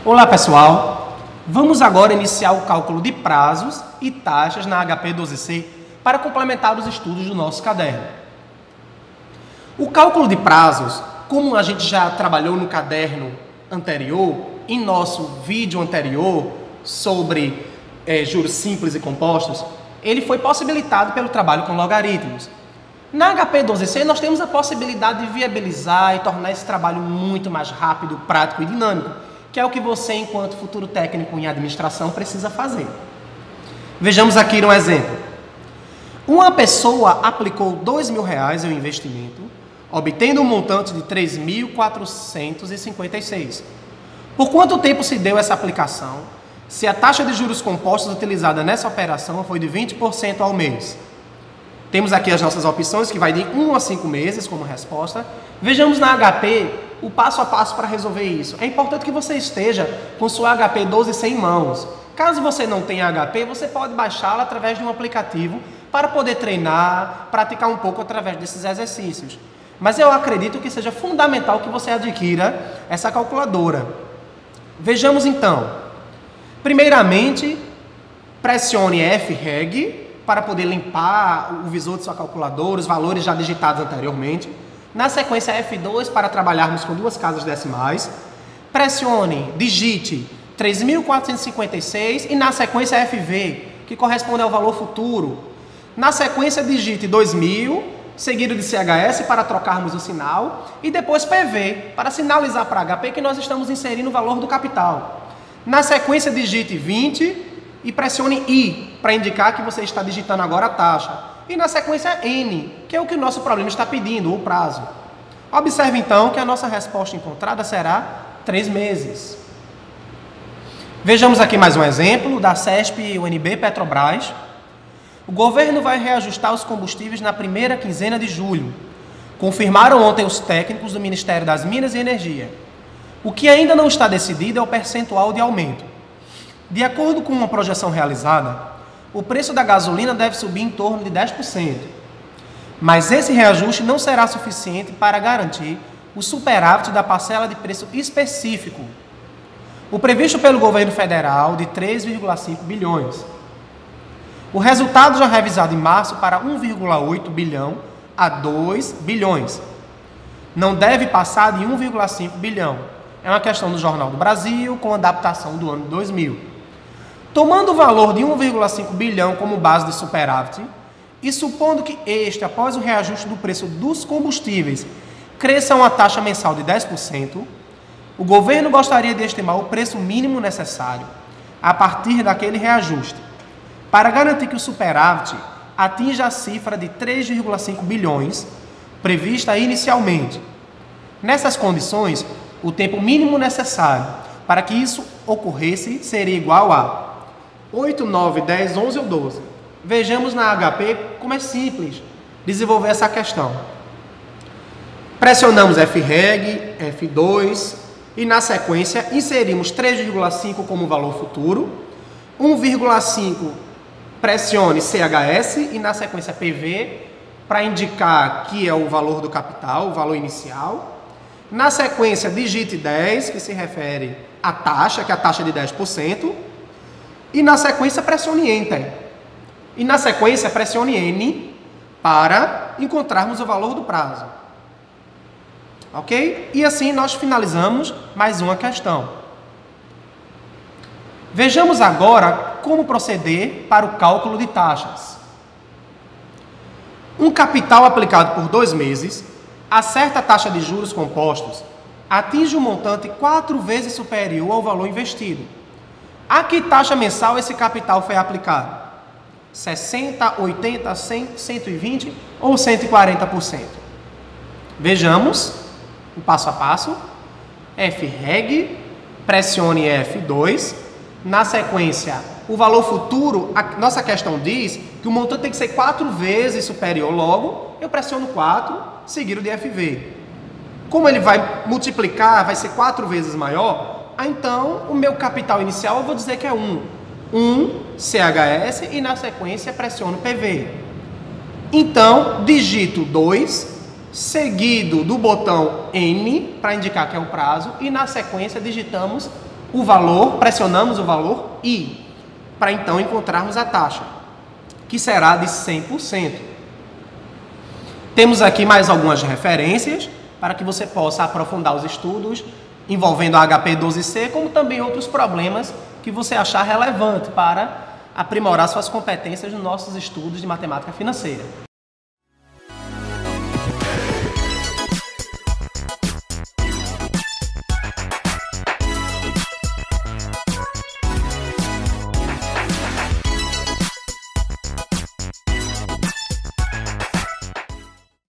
Olá pessoal, vamos agora iniciar o cálculo de prazos e taxas na HP 12C para complementar os estudos do nosso caderno. O cálculo de prazos, como a gente já trabalhou no caderno anterior, em nosso vídeo anterior sobre juros simples e compostos, ele foi possibilitado pelo trabalho com logaritmos. Na HP 12C nós temos a possibilidade de viabilizar e tornar esse trabalho muito mais rápido, prático e dinâmico, que é o que você, enquanto futuro técnico em administração, precisa fazer. Vejamos aqui um exemplo. Uma pessoa aplicou R$2.000 em um investimento, obtendo um montante de 3.456. Por quanto tempo se deu essa aplicação? Se a taxa de juros compostos utilizada nessa operação foi de 20% ao mês. Temos aqui as nossas opções, que vai de 1 a 5 meses como resposta. Vejamos na HP o passo a passo para resolver isso. É importante que você esteja com sua HP 12C em mãos. Caso você não tenha HP, você pode baixá-la através de um aplicativo para poder treinar, praticar um pouco através desses exercícios. Mas eu acredito que seja fundamental que você adquira essa calculadora. Vejamos então. Primeiramente, pressione FREG para poder limpar o visor de sua calculadora, os valores já digitados anteriormente. Na sequência F2 para trabalharmos com duas casas decimais. Pressione, digite 3.456 e na sequência FV, que corresponde ao valor futuro. Na sequência digite 2.000, seguido de CHS para trocarmos o sinal e depois PV para sinalizar para HP que nós estamos inserindo o valor do capital. Na sequência digite 20 e pressione I para indicar que você está digitando agora a taxa. E na sequência N, que é o que o nosso problema está pedindo, o prazo. Observe então que a nossa resposta encontrada será 3 meses. Vejamos aqui mais um exemplo da CESP UNB Petrobras. O governo vai reajustar os combustíveis na primeira quinzena de julho. Confirmaram ontem os técnicos do Ministério das Minas e Energia. O que ainda não está decidido é o percentual de aumento. De acordo com uma projeção realizada, o preço da gasolina deve subir em torno de 10%. Mas esse reajuste não será suficiente para garantir o superávit da parcela de preço específico, o previsto pelo governo federal de 3,5 bilhões. O resultado já revisado em março para 1,8 bilhão a 2 bilhões. Não deve passar de 1,5 bilhão. É uma questão do Jornal do Brasil com adaptação do ano 2000. Tomando o valor de 1,5 bilhão como base de superávit e supondo que este, após o reajuste do preço dos combustíveis, cresça uma taxa mensal de 10%, o governo gostaria de estimar o preço mínimo necessário a partir daquele reajuste, para garantir que o superávit atinja a cifra de 3,5 bilhões prevista inicialmente. Nessas condições, o tempo mínimo necessário para que isso ocorresse seria igual a 8, 9, 10, 11 ou 12. Vejamos na HP como é simples desenvolver essa questão. Pressionamos FREG, F2 e na sequência inserimos 3,5 como valor futuro, 1,5 pressione CHS e na sequência PV para indicar que é o valor do capital, o valor inicial. Na sequência digite 10, que se refere à taxa, que é a taxa de 10%. E na sequência pressione Enter. E na sequência pressione N para encontrarmos o valor do prazo. Ok? E assim nós finalizamos mais uma questão. Vejamos agora como proceder para o cálculo de taxas. Um capital aplicado por 2 meses, a certa taxa de juros compostos, atinge um montante 4 vezes superior ao valor investido. A que taxa mensal esse capital foi aplicado? 60%, 80%, 100%, 120% ou 140%? Vejamos o passo a passo. FREG, pressione F2. Na sequência, o valor futuro, a nossa questão diz que o montante tem que ser 4 vezes superior, logo eu pressiono 4, seguido de FV. Como ele vai multiplicar, vai ser 4 vezes maior, então o meu capital inicial eu vou dizer que é 1 CHS e na sequência pressiono PV. Então digito 2, seguido do botão N para indicar que é o prazo e na sequência digitamos o valor, pressionamos o valor I, para então encontrarmos a taxa, que será de 100%. Temos aqui mais algumas referências para que você possa aprofundar os estudos envolvendo a HP12C, como também outros problemas que você achar relevante para aprimorar suas competências nos nossos estudos de matemática financeira.